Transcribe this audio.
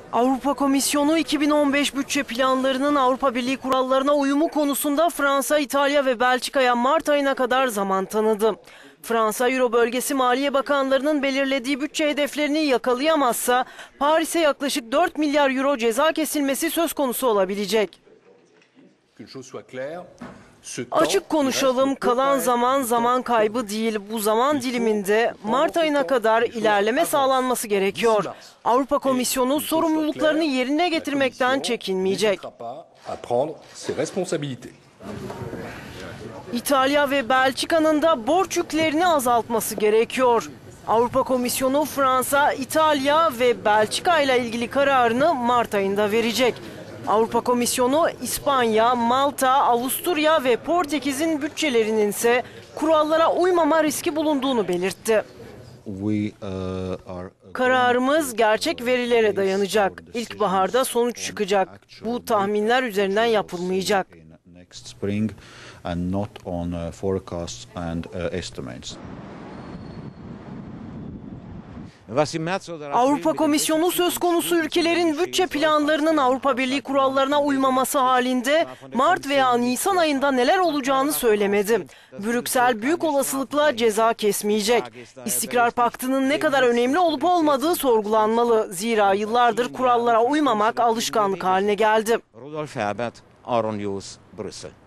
Avrupa Komisyonu 2015 bütçe planlarının Avrupa Birliği kurallarına uyumu konusunda Fransa, İtalya ve Belçika'ya Mart ayına kadar zaman tanıdı. Fransa, Euro bölgesi Maliye Bakanlarının belirlediği bütçe hedeflerini yakalayamazsa Paris'e yaklaşık 4 milyar euro ceza kesilmesi söz konusu olabilecek. Açık konuşalım, kalan zaman kaybı değil. Bu zaman diliminde Mart ayına kadar ilerleme sağlanması gerekiyor. Avrupa Komisyonu sorumluluklarını yerine getirmekten çekinmeyecek. İtalya ve Belçika'nın da borç yüklerini azaltması gerekiyor. Avrupa Komisyonu Fransa, İtalya ve Belçika ile ilgili kararını Mart ayında verecek. Avrupa Komisyonu İspanya, Malta, Avusturya ve Portekiz'in bütçelerinin ise kurallara uymama riski bulunduğunu belirtti. Kararımız gerçek verilere dayanacak. İlkbaharda sonuç çıkacak. Bu tahminler üzerinden yapılmayacak. Avrupa Komisyonu söz konusu ülkelerin bütçe planlarının Avrupa Birliği kurallarına uymaması halinde Mart veya Nisan ayında neler olacağını söylemedi. Brüksel büyük olasılıkla ceza kesmeyecek. İstikrar Paktı'nın ne kadar önemli olup olmadığı sorgulanmalı. Zira yıllardır kurallara uymamak alışkanlık haline geldi. Rudolf Herbert, Euronews, Brüssel.